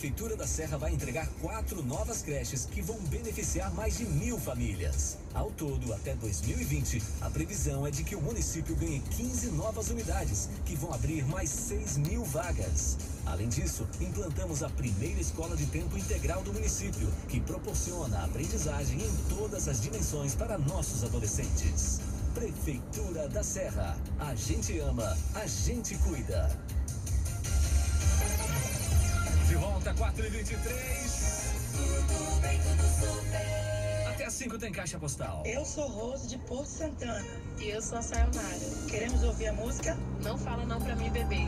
Prefeitura da Serra vai entregar 4 novas creches que vão beneficiar mais de 1.000 famílias. Ao todo, até 2020, a previsão é de que o município ganhe 15 novas unidades, que vão abrir mais 6.000 vagas. Além disso, implantamos a primeira escola de tempo integral do município, que proporciona aprendizagem em todas as dimensões para nossos adolescentes. Prefeitura da Serra. A gente ama, a gente cuida. De volta, 4h23. Tudo bem, tudo super. Até às 5 tem caixa postal. Eu sou Rose de Porto Santana. E eu sou a Sayonara. Queremos ouvir a música? Não fala não pra mim, bebê.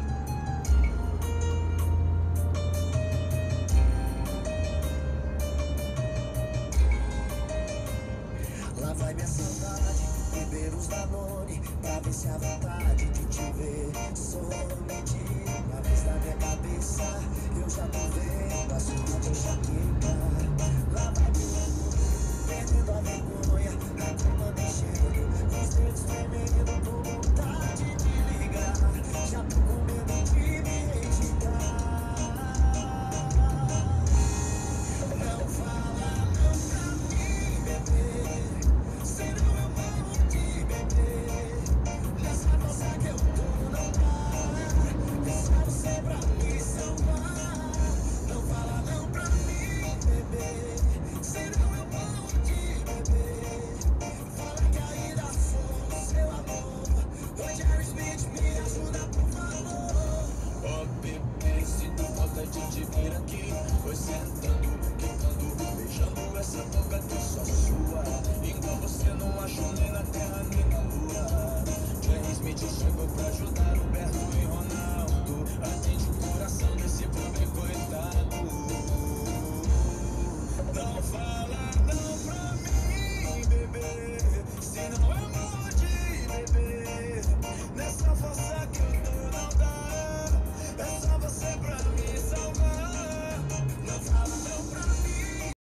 Lá vai minha saudade, beber uns Danone, pra ver se a vontade de te ver some de uma vez na minha cabeça. Eu já tô vendo a sua de enxaqueca. Lá vai meu amor, perdendo a vergonha, a cama mexendo, com os dedos tremendo, com vontade de ligar. Já tô com medo de me rejeitar. Não fala não pra mim, bebê, senão eu morro de bebê. Nessa força que eu tô não dá, deixa você pra me salvar. Não fala não pra mim, bebê, senão eu morro de bebê. Fala que ainda sou seu amor. Rogério Smith, me ajuda por favor. Oh bebê, sinto vontade de vir aqui, foi sentando, quicando, beijando essa boca que só sua. Igual você não achou nem na terra nem na lua. Jerry Smith chegou pra ajudar o Berto.